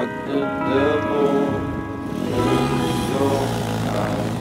Got the devil in your eyes.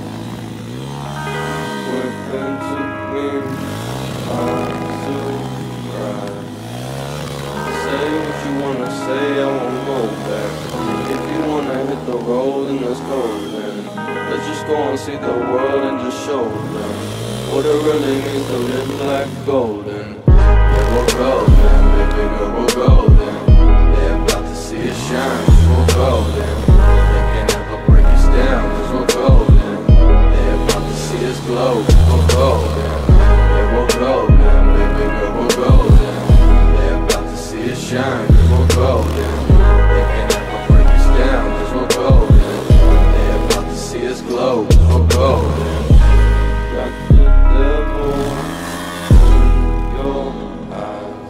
Went into me, I'm surprised. Say what you wanna say, I won't go back. If you wanna hit the road, then let's go then. Let's just go and see the world and just show them what it really means to live like golden. Yeah, we're golden, baby girl, we're golden. They're about to see us shine, 'cause we're golden. They can't ever break us down, 'cause we're golden. They're about to see us glow, 'cause we're golden. Yeah, we're golden, baby girl, we're golden. They're about to see us shine, 'cause we're golden. They can't ever break us down, 'cause we're golden. They're about to see us glow, 'cause we're golden. Got the devil in your eyes.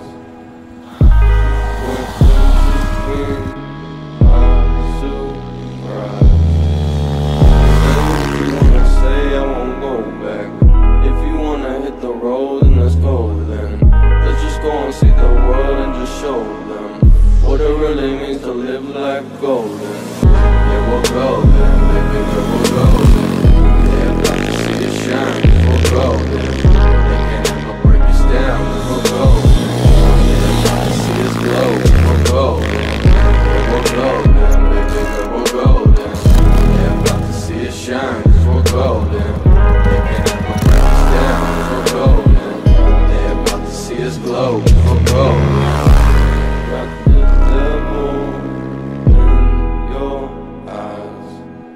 Went into me, I'm surprised. Say what you wanna say, I won't go back. If you wanna hit the road, then let's go then. Let's just go and see the world and just show them what it really means to live like golden. Yeah, we're golden, baby girl, we're golden. They're about to see us shine, 'cause we're golden. They can't ever break us down, 'cause we're golden. They're about to see us glow, 'cause we're golden. Yeah, we're golden, baby girl, we're golden. They're about to see us shine, 'cause we're golden. They can't ever break us down, 'cause we're golden. They're about to see us glow, 'cause we're golden. Got the devil in your eyes.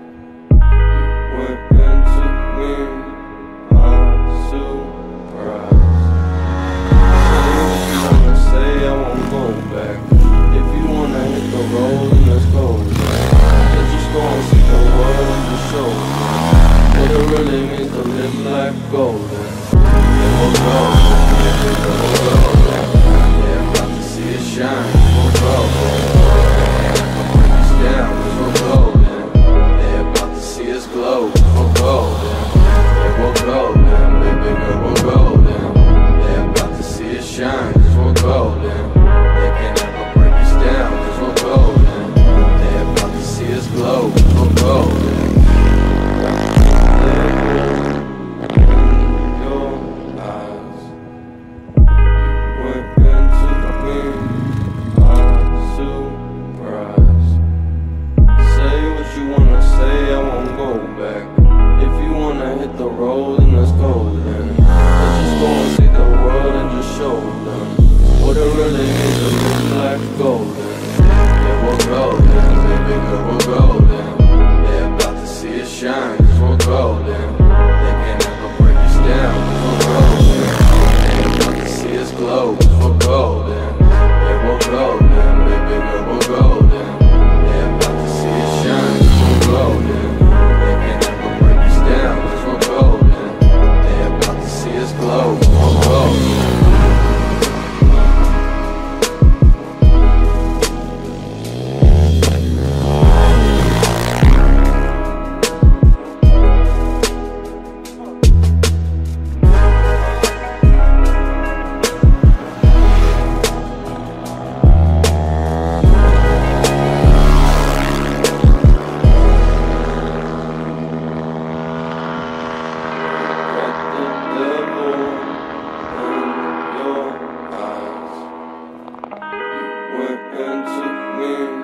Went into me, I'm surprised. Say what you wanna say, I won't go back. If you wanna hit the road, then let's go then. Let's just go and see the world and just show them what it really means to live like golden. Yeah, we're golden, yeah, we're golden. They're about to see us shine, 'cause we're golden. They can't ever break us down, 'cause we're golden. They're about to see us glow, 'cause we're golden. Yeah, we're golden, baby girl, we're golden. They're about to see us shine, 'cause we're golden. They can't ever break us down, 'cause we're golden. They're about to see us glow, 'cause we're golden. The road and let's go then. Let's just go and see the world and just show them what it really means to live like golden. Yeah, we're golden, baby girl, we're golden. They're about to see us shine, 'cause we're golden. They can't ever break us down, 'cause we're golden. They're about to see us glow, 'cause we're golden. Yeah, we're golden, baby girl, we're golden. They're about to see us shine, 'cause we're golden. They can't ever break us down, 'cause we're golden. They're about to see us glow, 'cause we're golden. Into me.